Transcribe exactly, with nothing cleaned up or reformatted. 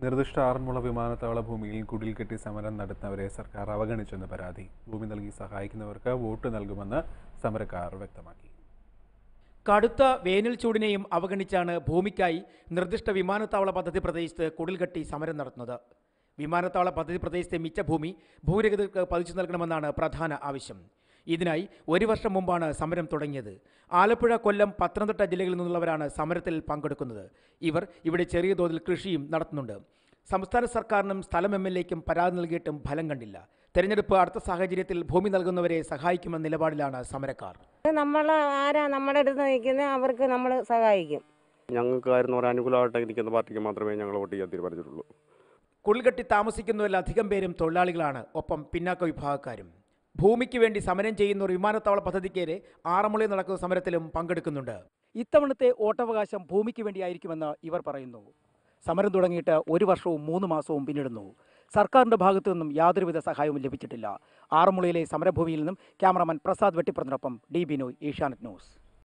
നിർദ്ദിഷ്ട ആറന്മുള വിമാനത്താവള ഭൂമിയിൽ കുടിൽ കെട്ടി സമരം നടത്തുന്നവരെ സർക്കാർ അവഗണിച്ചെന്ന് പരാതി. ഭൂമി നൽകി സഹായിക്കുന്നവർക്ക് വോട്ട് നൽകുമെന്ന് സമരക്കാർ വ്യക്തമാക്കി. കടുത്ത വേനൽ ചൂടിനെയും അവഗണിച്ചാണ് ഭൂമിക്കായി നിർദ്ദിഷ്ട വിമാനത്താവള പദ്ധതി പ്രദേശത്ത് കുടിൽകെട്ടി സമരം നടത്തുന്നത്. വിമാനത്താവള പദ്ധതി പ്രദേശത്തെ മിച്ച ഭൂമി ഭൂരഹിതർക്ക് പതിച്ചു നൽകണമെന്നാണ് പ്രധാന ആവശ്യം. ഇതിനായി ഒരു വർഷം മുമ്പാണ് സമരം തുടങ്ങിയത്. ആലപ്പുഴ, കൊല്ലം, പത്തനംതിട്ട ജില്ലകളിൽ നിന്നുള്ളവരാണ് സമരത്തിൽ പങ്കെടുക്കുന്നത്. ഇവർ ഇവിടെ ചെറിയ തോതിൽ കൃഷിയും നടത്തുന്നുണ്ട്. സംസ്ഥാന സർക്കാരിനും സ്ഥലം എം എൽ എക്കും പരാതി നൽകിയിട്ടും ഫലം കണ്ടില്ല. തെരഞ്ഞെടുപ്പ് അടുത്ത സാഹചര്യത്തിൽ ഭൂമി നൽകുന്നവരെ സഹായിക്കുമെന്ന നിലപാടിലാണ് സമരക്കാർ. നമ്മൾ ആരാ നമ്മുടെ അടുത്ത് നിൽക്കുന്നത്, അവർക്ക് നമ്മൾ സഹായിക്കും. ഞങ്ങൾക്ക് ആയിരുന്നു ഒരു അനുകൂലമായിട്ട് ഇരിക്കുന്ന പാർട്ടിക്ക് മാത്രമേ ഞങ്ങൾ വോട്ട് ചെയ്യാൻ തീരുമാനിച്ചിട്ടുള്ളൂ. കുടിൽകെട്ടി താമസിക്കുന്നവരിൽ അധികം പേരും തൊഴിലാളികളാണ്, ഒപ്പം പിന്നാക്ക വിഭാഗക്കാരും. ഭൂമിക്ക് വേണ്ടി സമരം ചെയ്യുന്ന ഒരു വിമാനത്താവള പദ്ധതിക്കേരെ ആറന്മുളയിൽ നടക്കുന്ന സമരത്തിലും പങ്കെടുക്കുന്നുണ്ട്. ഇത്തവണത്തെ വോട്ടവകാശം ഭൂമിക്ക് വേണ്ടിയായിരിക്കുമെന്ന് ഇവർ പറയുന്നു. സമരം തുടങ്ങിയിട്ട് ഒരു വർഷവും മൂന്ന് മാസവും പിന്നിടുന്നു. സർക്കാരിന്റെ ഭാഗത്തു നിന്നും യാതൊരുവിധ സഹായവും ലഭിച്ചിട്ടില്ല. ആറന്മുളയിലെ സമരഭൂമിയിൽ നിന്നും ക്യാമറമാൻ പ്രസാദ് വെട്ടിപ്പുറത്തിനൊപ്പം ഡി ബിനോയ്, ഏഷ്യാനെറ്റ് ന്യൂസ്.